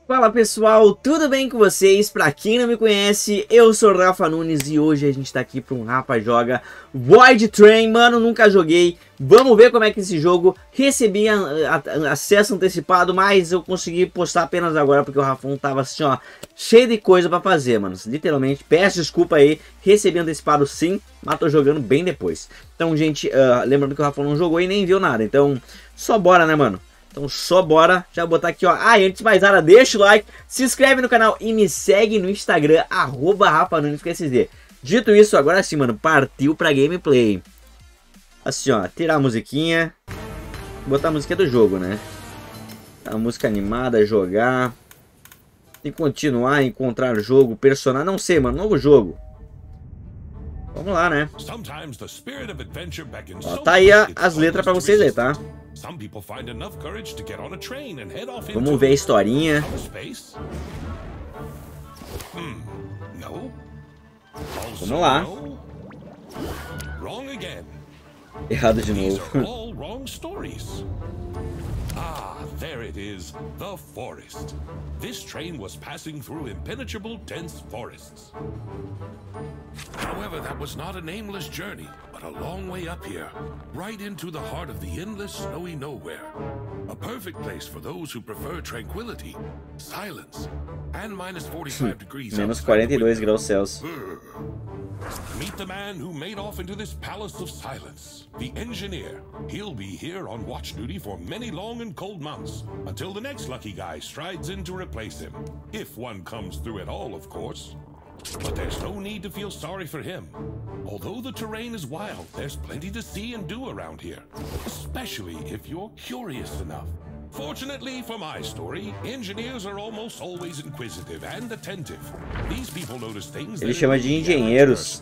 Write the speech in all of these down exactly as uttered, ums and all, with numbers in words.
Fala pessoal, tudo bem com vocês? Pra quem não me conhece, eu sou o Rafa Nunes e hoje a gente tá aqui pra um Rafa Joga Void Train. Mano, nunca joguei, vamos ver como é que esse jogo. Recebi a, a, acesso antecipado, mas eu consegui postar apenas agora porque o Rafão tava assim, ó, cheio de coisa pra fazer, mano. Literalmente, peço desculpa aí, recebi antecipado sim, mas tô jogando bem depois. Então, gente, uh, lembrando que o Rafão não jogou e nem viu nada, então só bora, né, mano? Então só bora, já botar aqui, ó. Ah, e antes de mais nada, deixa o like, se inscreve no canal e me segue no Instagram, arroba Rafa Nunes com esse Z. Dito isso, agora sim, mano, partiu pra gameplay. Assim, ó, tirar a musiquinha. Botar a musiquinha do jogo, né? A música animada, jogar. E continuar, encontrar jogo, personagem, não sei, mano, novo jogo. Vamos lá, né? Ó, tá aí a, as letras pra vocês aí, tá? Vamos ver a historinha. Vamos lá. Errado de novo. Ah, there it is, the forest. This train was passing through impenetrable, dense forests. However, that was not an aimless journey, but a long way up here, right into the heart of the endless, snowy nowhere. A perfect place for those who prefer tranquility, silence, and minus forty-five degrees. Menos quarenta e dois graus Celsius. Meet the man who made off into this palace of silence, the engineer. He'll be here on watch duty for many long and cold months, until the next lucky guy strides in to replace him. If one comes through at all, of course. But there's no need to feel sorry for him. Although the terrain is wild, there's plenty to see and do around here, especially if you're curious enough. Fortunately for my story, engineers are almost always inquisitive and attentive. These people notice things. Ele chama de engenheiros.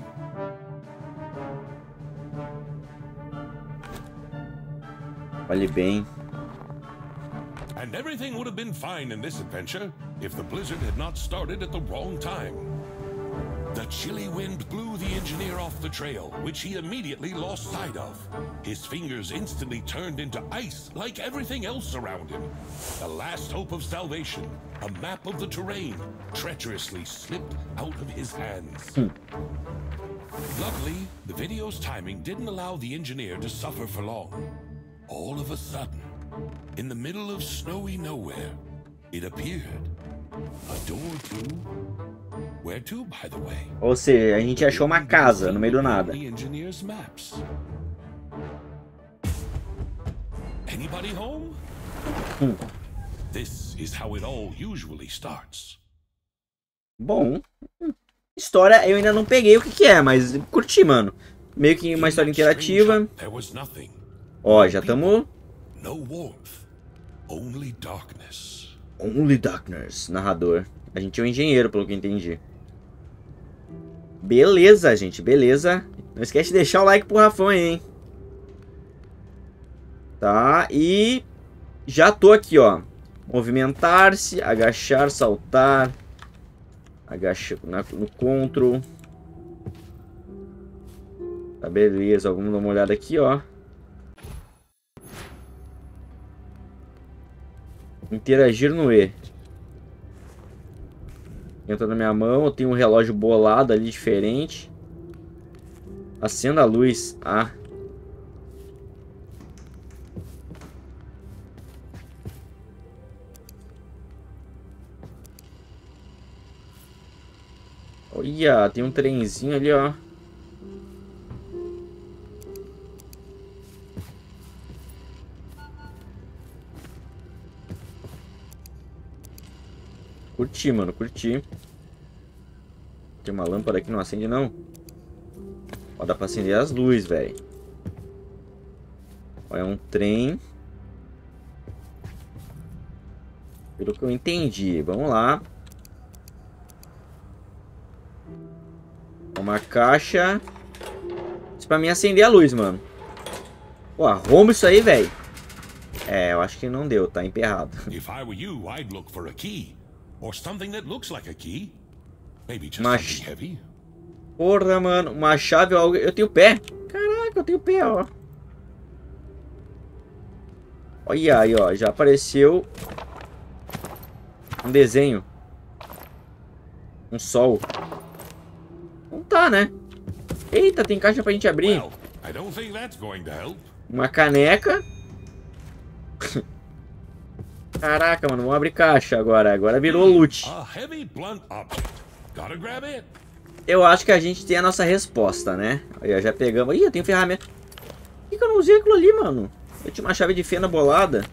Olhe bem. And everything would have been fine in this adventure if the blizzard had not started at the wrong time. The chilly wind blew the engineer off the trail, which he immediately lost sight of. His fingers instantly turned into ice, like everything else around him. The last hope of salvation, a map of the terrain, treacherously slipped out of his hands. Hmm. Luckily, the video's timing didn't allow the engineer to suffer for long. All of a sudden, in the middle of snowy nowhere, it appeared. A door to... Where to, by the way? Ou seja, a gente achou uma casa no meio do nada. The engineer's maps. Anybody home? Hum. This is how it all usually starts. Bom, história eu ainda não peguei o que que é, mas curti, mano. Meio que uma história interativa. Ó, já estamos... No warmth, only darkness. Only darkness, narrador. A gente é um engenheiro, pelo que eu entendi. Beleza, gente, beleza. Não esquece de deixar o like pro Rafão aí, hein. Tá, e... já tô aqui, ó. Movimentar-se, agachar, saltar. Agacha no control. Tá, beleza. Vamos dar uma olhada aqui, ó. Interagir no E. Entra na minha mão, eu tenho um relógio bolado ali diferente. Acenda a luz. Ah. Olha, tem um trenzinho ali, ó. Curti, mano, curti. Tem uma lâmpada aqui, não acende não. Ó, dá pra acender as luzes, velho. Ó, é um trem. Pelo que eu entendi. Vamos lá. Uma caixa. Isso pra mim acender a luz, mano. Pô, arruma isso aí, velho. É, eu acho que não deu, tá emperrado. If I were you, I'd look for a key. Or something that looks like a key. Maybe just Mas... something heavy. Porra, mano. Uma chave ou algo... Eu tenho pé. Caraca, eu tenho pé, ó. Olha aí, ó. Já apareceu. Um desenho. Um sol. Não tá, né? Eita, tem caixa pra gente abrir. Well, I don't think that's going to help. Uma caneca. Caraca, mano, vamos abrir caixa agora. Agora virou loot. A heavy blunt object. Gotta grab it. Eu acho que a gente tem a nossa resposta, né? Aí, ó, já pegamos. Ih, eu tenho ferramenta. Por que, que eu não usei aquilo ali, mano? Eu tinha uma chave de fenda bolada.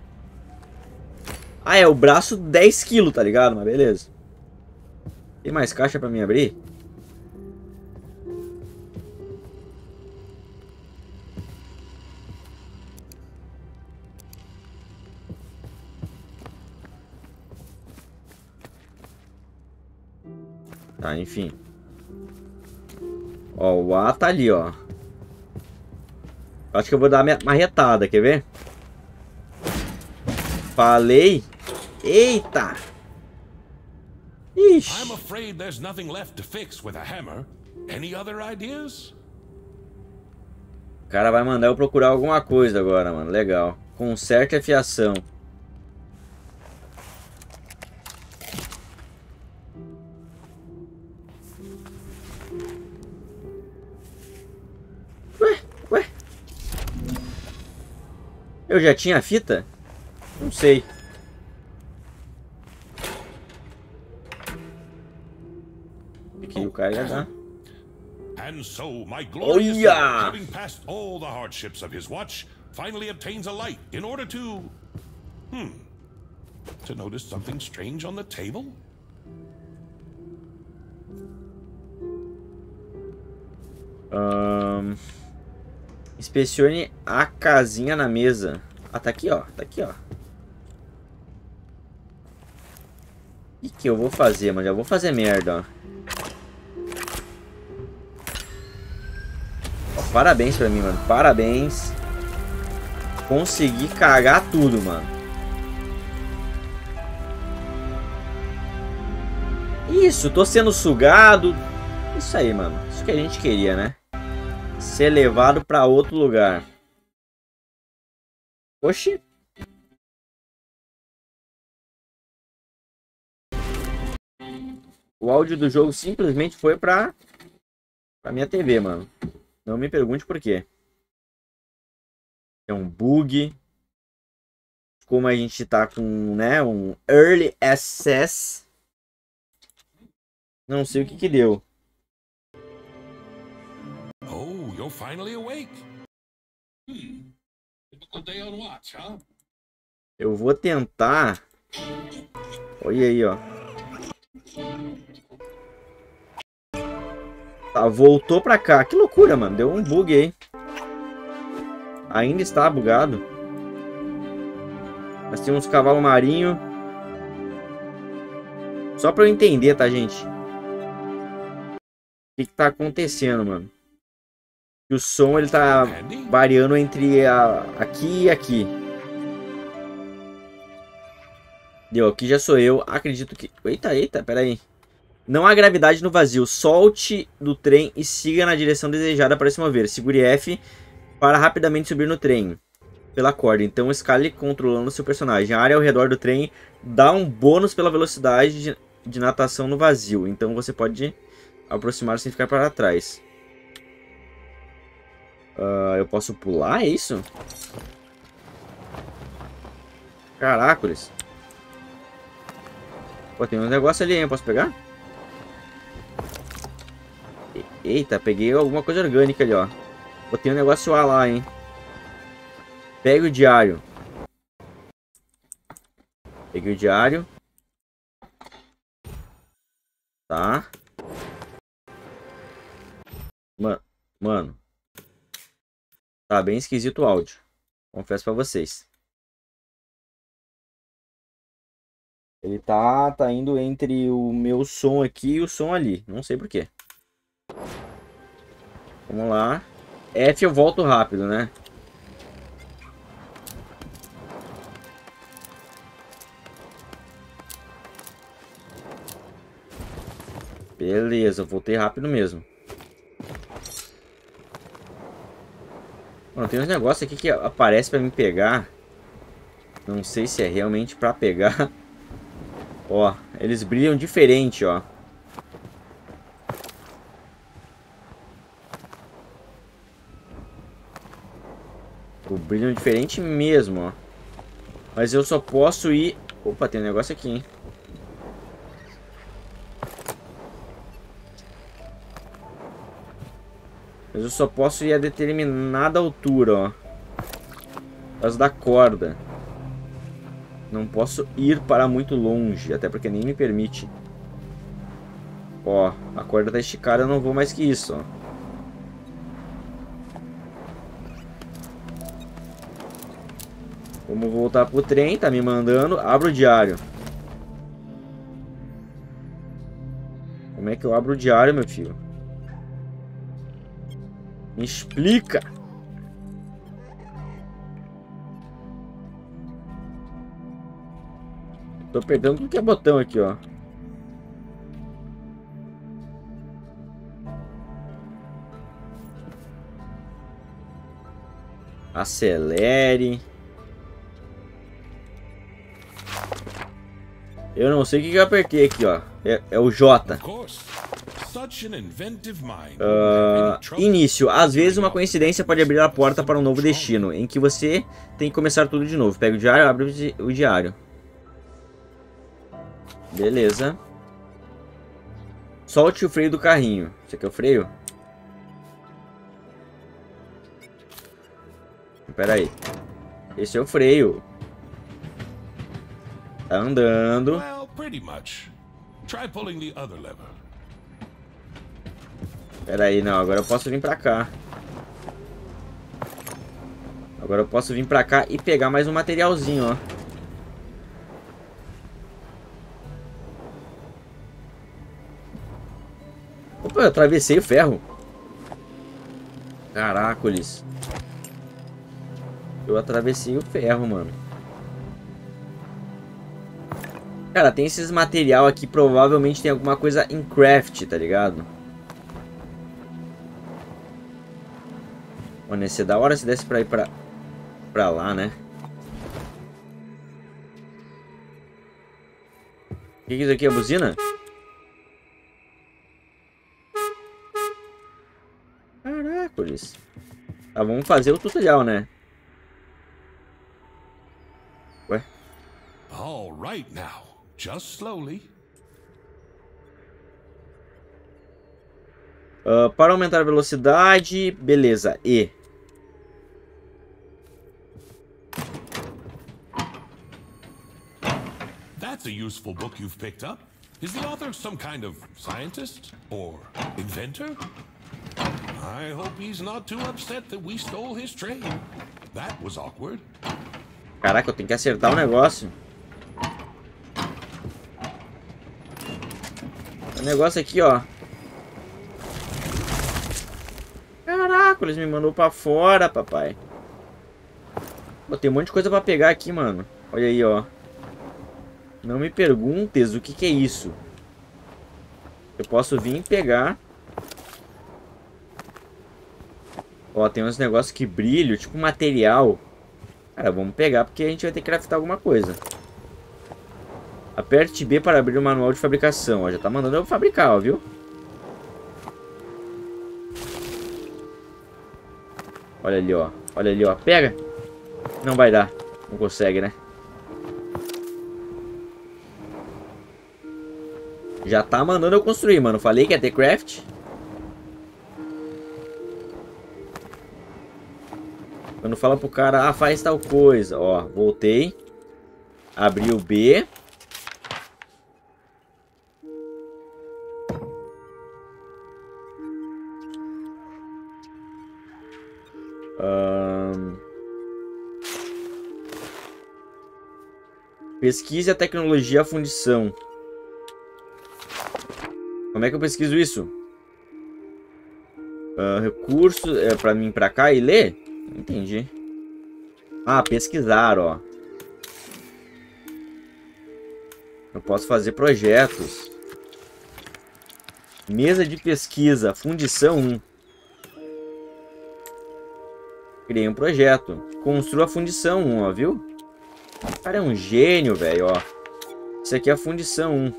Ah, é o braço dez quilos, tá ligado? Mas beleza. Tem mais caixa pra mim abrir? Tá, enfim. Ó, o A tá ali, ó. Acho que eu vou dar uma marretada, quer ver? Falei. Eita! Ixi. I'm afraid there's nothing left to fix with a hammer. Any other ideas? O cara vai mandar eu procurar alguma coisa agora, mano. Legal. Conserte a fiação. Ué, ué. Eu já tinha a fita? Não sei. Aqui o cara já dá. And so my glorious Oh, yeah. son, having passed all the hardships of his watch, finally obtains a light in order to... Hmm. To notice something strange on the table? Um, inspecione a casinha na mesa. Ah, tá aqui, ó. Tá aqui, ó. O que, que eu vou fazer, mano? Já vou fazer merda, ó. Ó, parabéns pra mim, mano. Parabéns. Consegui cagar tudo, mano. Isso, tô sendo sugado. Isso aí, mano. Isso que a gente queria, né? Ser levado pra outro lugar. Oxi. O áudio do jogo simplesmente foi pra, pra minha T V, mano. Não me pergunte por quê. É um bug. Como a gente tá com, né, um Early Access. Não sei o que que deu. Oh, you're finally awake. Hmm. Typical day on watch, huh? Eu vou tentar. Olha aí, ó. Tá, voltou pra cá. Que loucura, mano. Deu um bug aí. Ainda está bugado. Mas tem uns cavalos marinhos. Só pra eu entender, tá, gente? O que que tá acontecendo, mano? E o som, ele tá variando entre a... aqui e aqui. Deu, aqui já sou eu. Acredito que... Eita, eita, peraí. Não há gravidade no vazio. Solte do trem e siga na direção desejada para se mover. Segure F para rapidamente subir no trem pela corda. Então escale controlando seu personagem. A área ao redor do trem dá um bônus pela velocidade de, de natação no vazio. Então você pode aproximar sem ficar para trás. Uh, eu posso pular, é isso? Caracoles. Pô, tem um negócio ali, hein? Eu posso pegar? Eita, peguei alguma coisa orgânica ali, ó. Botei um negócio A lá, hein? Pegue o diário. Peguei o diário. Tá. Mano, mano. Tá bem esquisito o áudio. Confesso pra vocês. Ele tá, tá indo entre o meu som aqui e o som ali. Não sei porquê. Vamos lá. F eu volto rápido, né? Beleza, eu voltei rápido mesmo. Mano, tem uns negócios aqui que aparece pra me pegar. Não sei se é realmente pra pegar. Ó, eles brilham diferente, ó. O brilham diferente mesmo, ó. Mas eu só posso ir... Opa, tem um negócio aqui, hein. Mas eu só posso ir a determinada altura, ó. Por causa da corda. Não posso ir para muito longe, até porque nem me permite. Ó, a corda tá esticada, eu não vou mais que isso, ó. Vamos voltar pro trem, tá me mandando. Abro o diário. Como é que eu abro o diário, meu filho? Me explica! Tô apertando tudo que é botão aqui, ó. Acelere. Eu não sei o que eu apertei aqui, ó. É, é o J. Uh, início. Às vezes uma coincidência pode abrir a porta para um novo destino, em que você tem que começar tudo de novo. Pega o diário, abre o, di o diário. Beleza. Solte o freio do carrinho. Esse aqui é o freio? Pera aí. Esse é o freio. Tá andando. Pera aí, não. Agora eu posso vir pra cá. Agora eu posso vir pra cá e pegar mais um materialzinho, ó. Opa, eu atravessei o ferro. Caracoles. Eu atravessei o ferro, mano. Cara, tem esses material aqui. Provavelmente tem alguma coisa em craft, tá ligado? Mano, ia ser da hora se desse pra ir pra, pra lá, né? O que é isso aqui? A buzina? Caracoles. Tá, vamos fazer o tutorial, né? Ué? All right now. Just slowly. Uh, para aumentar a velocidade, beleza. E. That's a useful book you've picked up. Is the author some kind of scientist or inventor? I hope he's not too upset that we stole his train. That was awkward. Caraca, eu tenho que acertar o negócio. O negócio aqui, ó. Caraca, eles me mandou pra fora, papai. Pô, tem um monte de coisa pra pegar aqui, mano. Olha aí, ó. Não me perguntes o que que é isso. Eu posso vir e pegar. Ó, tem uns negócios que brilham, tipo material. Cara, vamos pegar porque a gente vai ter que craftar alguma coisa. Aperte B para abrir o manual de fabricação. Ó, já tá mandando eu fabricar, ó, viu? Olha ali, ó. Olha ali, ó. Pega. Não vai dar. Não consegue, né? Já tá mandando eu construir, mano. Falei que ia ter craft. Quando fala pro cara, ah, faz tal coisa. Ó, voltei. Abri o B. Um... Pesquise a tecnologia a fundição. Como é que eu pesquiso isso? Uh, recurso é pra mim pra cá e ler? Entendi. Ah, pesquisar, ó. Eu posso fazer projetos. Mesa de pesquisa, fundição um. Criei um projeto. Construa a fundição um, ó, viu? O cara é um gênio, velho, ó. Isso aqui é a fundição um.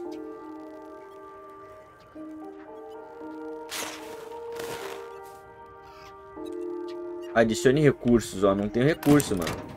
Adicione recursos, ó. Não tenho recurso, mano.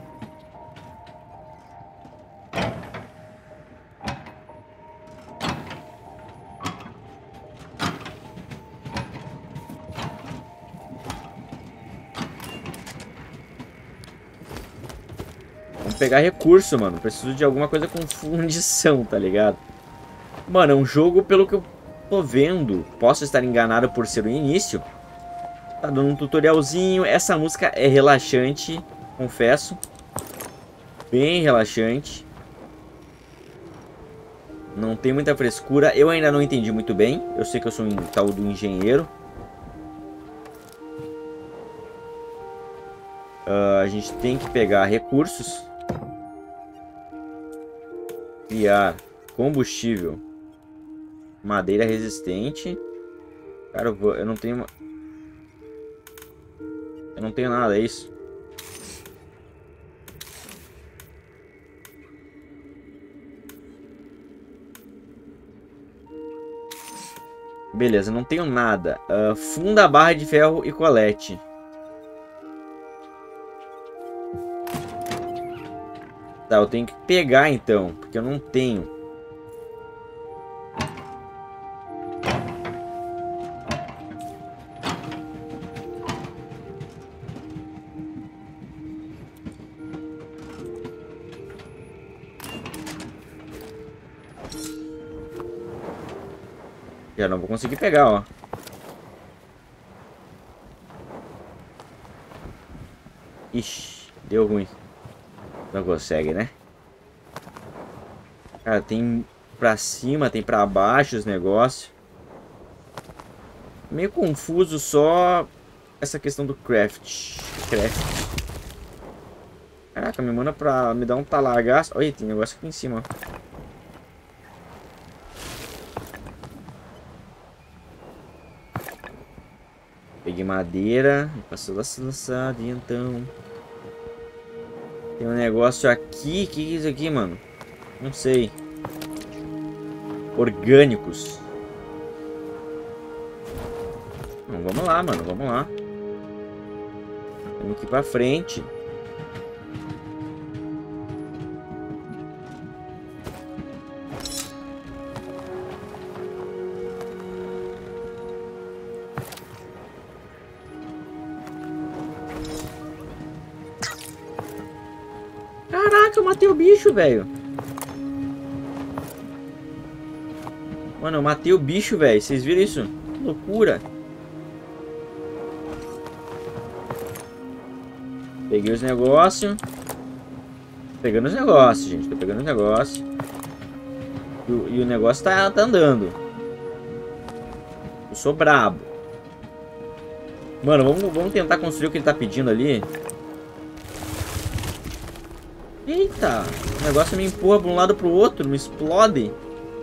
Vamos pegar recurso, mano. Preciso de alguma coisa com fundição, tá ligado? Mano, é um jogo, pelo que eu tô vendo, posso estar enganado por ser o início. Tá dando um tutorialzinho. Essa música é relaxante, confesso. Bem relaxante. Não tem muita frescura. Eu ainda não entendi muito bem. Eu sei que eu sou um tal do engenheiro. Uh, a gente tem que pegar recursos. Criar combustível. Madeira resistente. Cara, eu, vou, eu não tenho... Eu não tenho nada, é isso? Beleza, não tenho nada. Uh, funda a barra de ferro e colete. Tá, eu tenho que pegar então, porque eu não tenho. Já não vou conseguir pegar, ó. Ixi, deu ruim. Não consegue, né? Cara, tem pra cima, tem pra baixo os negócios. Meio confuso só essa questão do craft. Craft. Caraca, me manda pra me dar um talagaço. Olha, tem negócio aqui em cima, ó. Peguei madeira. Passou lançado, então. Tem um negócio aqui. O que é isso aqui, mano? Não sei. Orgânicos. Então, vamos lá, mano. Vamos lá. Vamos aqui pra frente. Caraca, eu matei o bicho, velho. Mano, eu matei o bicho, velho. Vocês viram isso? Que loucura. Peguei os negócios. Pegando os negócios, gente. Tô pegando os negócios. E o, e o negócio tá, tá andando. Eu sou brabo. Mano, vamos, vamos tentar construir o que ele tá pedindo ali. Eita, o negócio me empurra de um lado pro outro, me explode.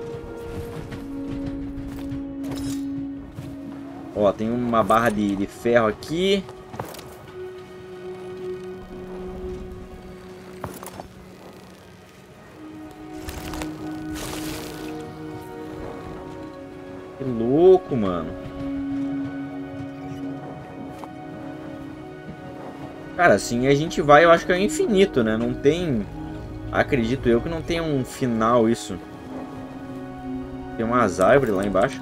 Ó, tem uma barra de, de ferro aqui. Que louco, mano. Cara, assim a gente vai, eu acho que é infinito, né? Não tem... Acredito eu que não tem um final isso. Tem umas árvores lá embaixo.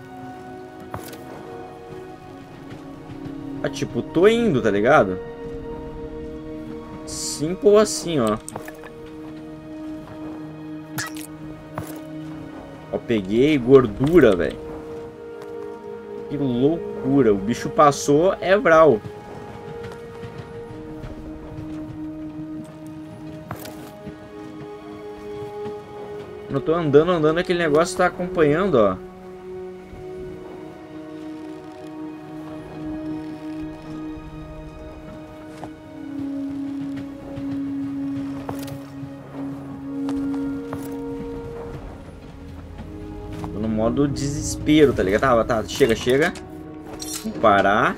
Ah, tipo, tô indo, tá ligado? Simples assim, ó. Ó, peguei gordura, velho. Que loucura. O bicho passou, é Vral. Quando eu tô andando, andando, aquele negócio tá acompanhando, ó. Tô no modo desespero, tá ligado? Tá, tá, chega, chega. Vou parar.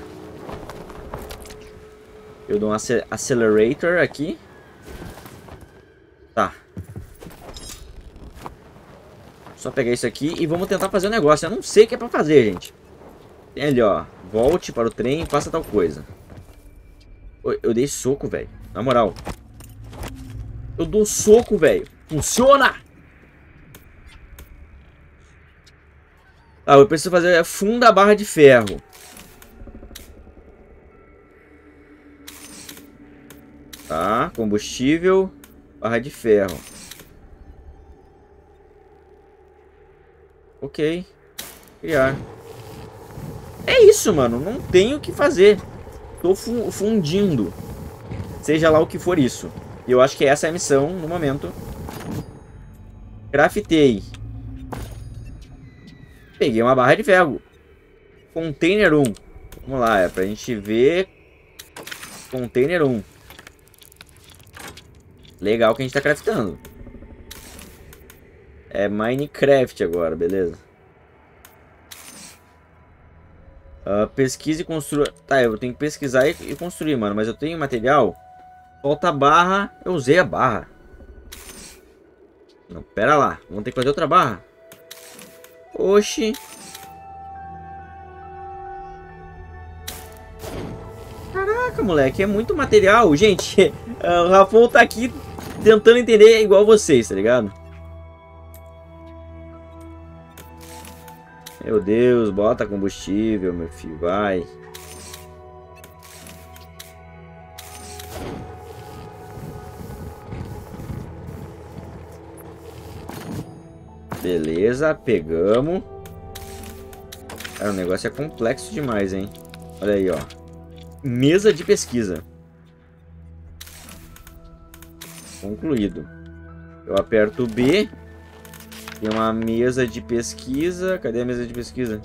Eu dou um accelerator aqui. Tá. Só pegar isso aqui e vamos tentar fazer o negócio. Eu não sei o que é pra fazer, gente. Tem ali, ó. Volte para o trem e faça tal coisa. Eu, eu dei soco, velho. Na moral. Eu dou soco, velho. Funciona! Ah, eu preciso fazer funda a barra de ferro. Tá, combustível, barra de ferro. Ok. Criar. É isso, mano. Não tenho o que fazer. Tô fu fundindo. Seja lá o que for isso. E eu acho que essa é a missão no momento. Craftei. Peguei uma barra de ferro. Container um. Vamos lá, é pra gente ver. Container um. Legal que a gente tá craftando. É Minecraft agora, beleza. Uh, pesquise e construa. Tá, eu tenho que pesquisar e, e construir, mano. Mas eu tenho material. Falta a barra. Eu usei a barra. Não, pera lá. Vamos ter que fazer outra barra. Oxi. Caraca, moleque, é muito material. Gente, o Rafão tá aqui tentando entender igual vocês, tá ligado? Meu Deus, bota combustível, meu filho, vai. Beleza, pegamos. Cara, o negócio é complexo demais, hein? Olha aí, ó. Mesa de pesquisa. Concluído. Eu aperto B. Tem uma mesa de pesquisa. Cadê a mesa de pesquisa?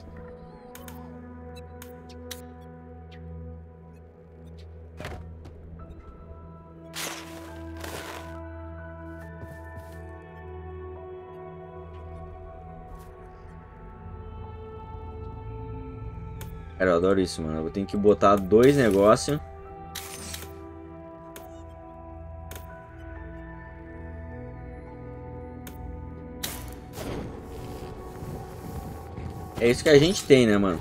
Cara, eu adoro isso, mano. Eu tenho que botar dois negócios. É isso que a gente tem, né, mano?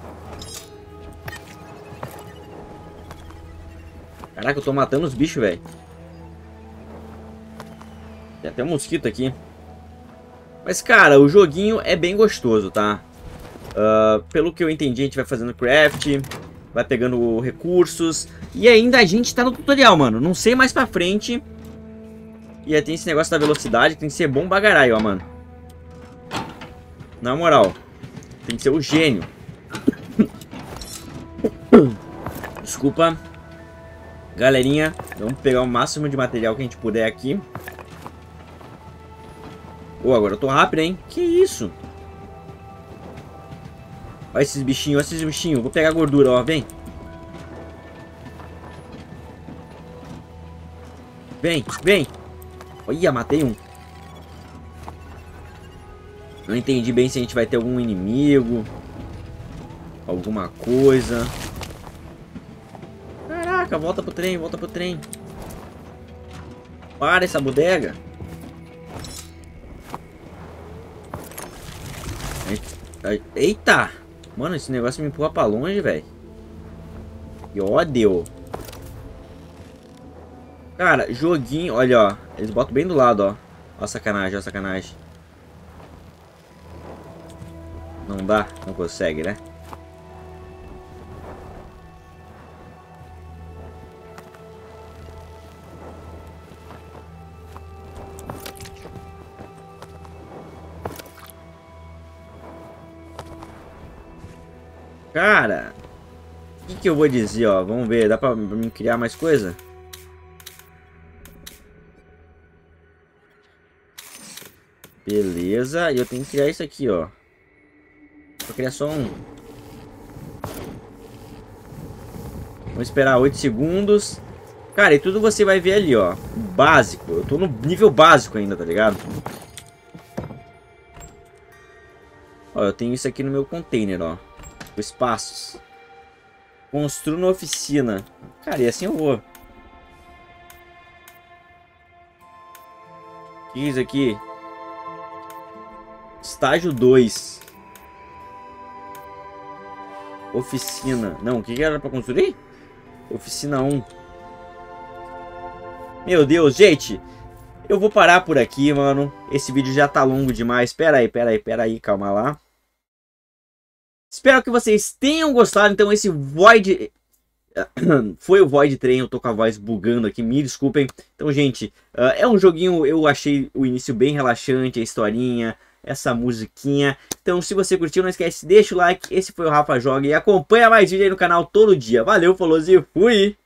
Caraca, eu tô matando os bichos, velho. Tem até um mosquito aqui. Mas, cara, o joguinho é bem gostoso, tá? Uh, pelo que eu entendi, a gente vai fazendo craft, vai pegando recursos. E ainda a gente tá no tutorial, mano. Não sei mais pra frente. E aí tem esse negócio da velocidade, tem que ser bom bagarai, ó, mano. Na moral. Tem que ser o gênio. Desculpa. Galerinha, vamos pegar o máximo de material que a gente puder aqui. Oh, agora eu tô rápido, hein? Que isso? Olha esses bichinhos, olha esses bichinhos. Vou pegar a gordura, ó, vem. Vem, vem. Olha, matei um. Não entendi bem se a gente vai ter algum inimigo. Alguma coisa. Caraca, volta pro trem, volta pro trem. Para essa bodega. Eita! Mano, esse negócio me empurra pra longe, velho. Que ódio. Cara, joguinho... Olha, ó. Eles botam bem do lado, ó. Ó, sacanagem, ó, sacanagem. Não dá? Não consegue, né? Cara, o que, que eu vou dizer, ó? Vamos ver, dá pra me criar mais coisa? Beleza, e eu tenho que criar isso aqui, ó. Vou criar só um. Vamos esperar oito segundos. Cara, e tudo você vai ver ali, ó. Básico, eu tô no nível básico ainda, tá ligado? Ó, eu tenho isso aqui no meu container, ó. Espaços. Construo na oficina. Cara, e assim eu vou. O que é isso aqui? Estágio dois. Oficina. Não, o que que era pra construir? Oficina um. Meu Deus, gente. Eu vou parar por aqui, mano. Esse vídeo já tá longo demais. Pera aí, pera aí, pera aí. Calma lá. Espero que vocês tenham gostado. Então esse Void... foi o Void Train. Eu tô com a voz bugando aqui. Me desculpem. Então, gente, uh, é um joguinho... Eu achei o início bem relaxante. A historinha... essa musiquinha. Então, se você curtiu, não esquece, deixa o like. Esse foi o Rafa Joga e acompanha mais vídeo aí no canal todo dia. Valeu, falou e fui!